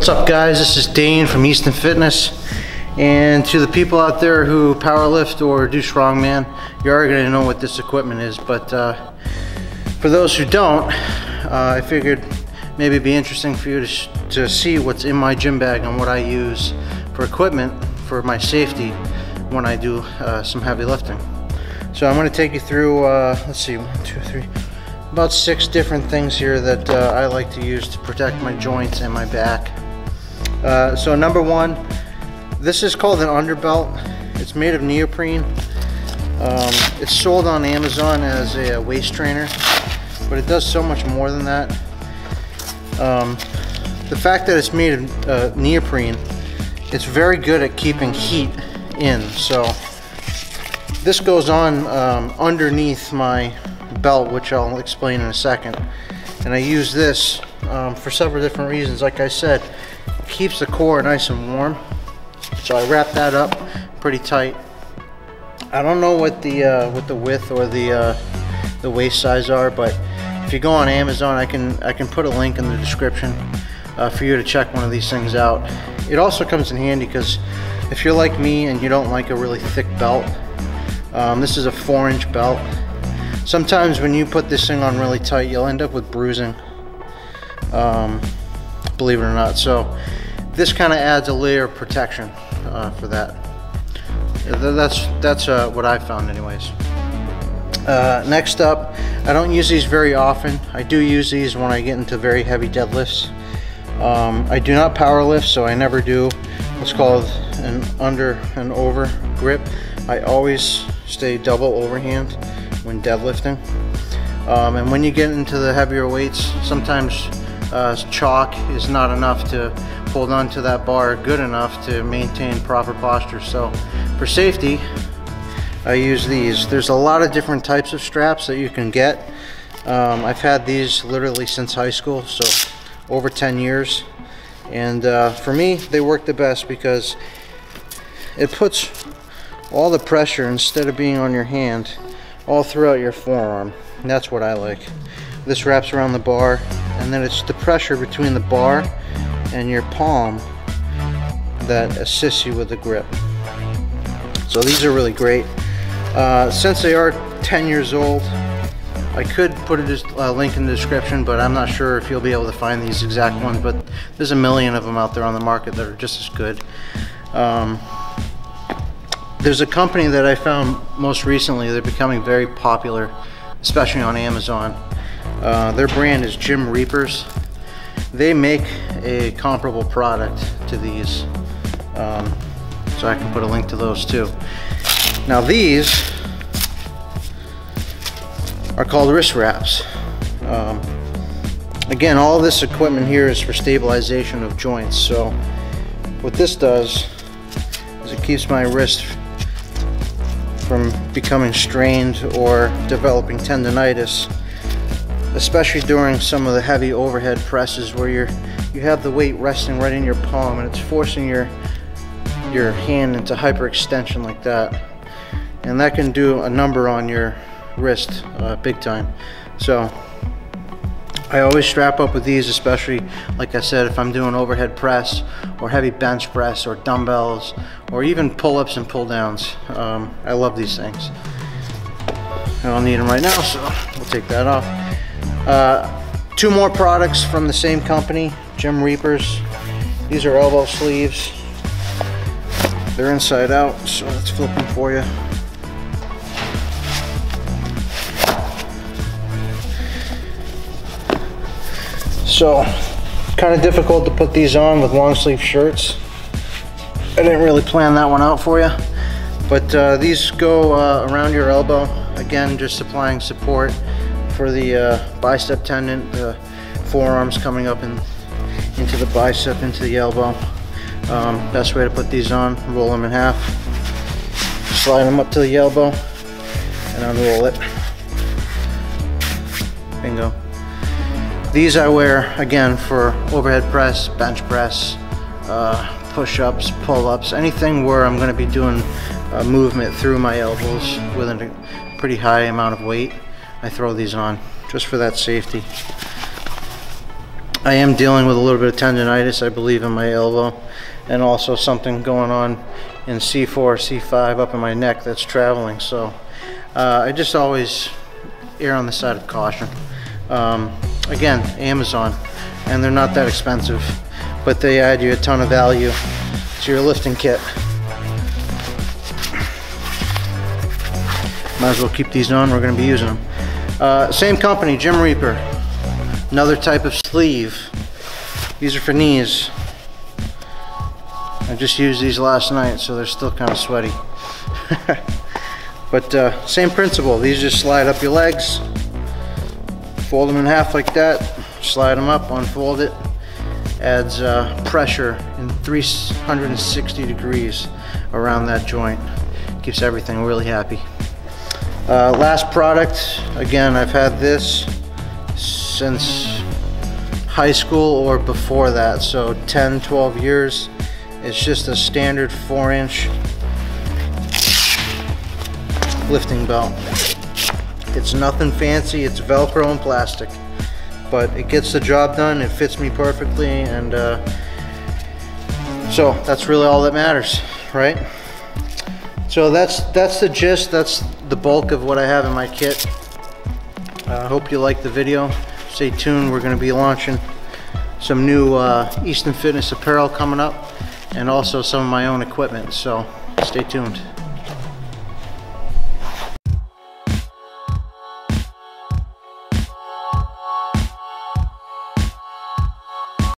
What's up, guys? This is Dane from Easton Fitness, and to the people out there who powerlift or do strongman, you're already going to know what this equipment is, but for those who don't, I figured maybe it'd be interesting for you to see what's in my gym bag and what I use for equipment for my safety when I do some heavy lifting. So I'm going to take you through, let's see, 1, 2, 3, about 6 different things here that I like to use to protect my joints and my back. So number 1, this is called an underbelt. It's made of neoprene. It's sold on Amazon as a waist trainer, but it does so much more than that. The fact that it's made of neoprene, it's very good at keeping heat in. So this goes on underneath my belt, which I'll explain in a second. And I use this for several different reasons. Like I said, it keeps the core nice and warm. So I wrap that up pretty tight. I don't know what the width or the waist size are, but if you go on Amazon, I can put a link in the description for you to check one of these things out. It also comes in handy because if you're like me and you don't like a really thick belt, this is a 4-inch belt. Sometimes when you put this thing on really tight, you'll end up with bruising, believe it or not. So this kind of adds a layer of protection for that. That's what I found anyways. Next up, I don't use these very often. I do use these when I get into very heavy deadlifts. I do not power lift, so I never do what's called an under and over grip. I always stay double overhand when deadlifting. And when you get into the heavier weights, sometimes chalk is not enough to hold on to that bar good enough to maintain proper posture. So for safety, I use these. There's a lot of different types of straps that you can get. I've had these literally since high school, so over 10 years. And for me, they work the best because it puts all the pressure, instead of being on your hand, all throughout your forearm. And that's what I like. This wraps around the bar, and then it's the pressure between the bar and your palm that assists you with the grip. So these are really great. Since they are 10 years old, I could put a link in the description, but I'm not sure if you'll be able to find these exact ones, but there's a million of them out there on the market that are just as good. There's a company that I found most recently. They're becoming very popular, especially on Amazon. Their brand is Gym Reapers. They make a comparable product to these, so I can put a link to those too. Now these are called wrist wraps. Again, all this equipment here is for stabilization of joints. So what this does is it keeps my wrist from becoming strained or developing tendonitis, especially during some of the heavy overhead presses where you have the weight resting right in your palm and it's forcing your hand into hyperextension like that, and that can do a number on your wrist big time. So I always strap up with these, especially like I said, if I'm doing overhead press or heavy bench press or dumbbells or even pull-ups and pull-downs. I love these things. I don't need them right now, so we'll take that off. 2 more products from the same company, Gym Reapers. These are elbow sleeves. They're inside out, so let's flip them for you. So, kind of difficult to put these on with long sleeve shirts. I didn't really plan that one out for you, but these go around your elbow. Again, just supplying support for the bicep tendon, the forearms coming up into the bicep, into the elbow. Best way to put these on, roll them in half, slide them up to the elbow, and unroll it. Bingo. These I wear, again, for overhead press, bench press, push-ups, pull-ups, anything where I'm going to be doing movement through my elbows with a pretty high amount of weight. I throw these on just for that safety. I am dealing with a little bit of tendonitis, I believe, in my elbow, and also something going on in C4, C5 up in my neck that's traveling. So I just always err on the side of caution. Again, Amazon, and they're not that expensive, but they add you a ton of value to your lifting kit. Might as well keep these on, we're going to be using them. Same company, Gym Reaper. Another type of sleeve. These are for knees. I just used these last night, so they're still kind of sweaty. But same principle. These just slide up your legs, fold them in half like that, slide them up, unfold it. Adds pressure in 360 degrees around that joint. Keeps everything really happy. Last product, again, I've had this since high school or before that, so 10, 12 years. It's just a standard 4-inch lifting belt. It's nothing fancy, it's Velcro and plastic, but it gets the job done, it fits me perfectly, and so that's really all that matters, right? So that's the gist, that's the bulk of what I have in my kit. I hope you liked the video. Stay tuned, we're going to be launching some new Easton Fitness apparel coming up, and also some of my own equipment, so stay tuned.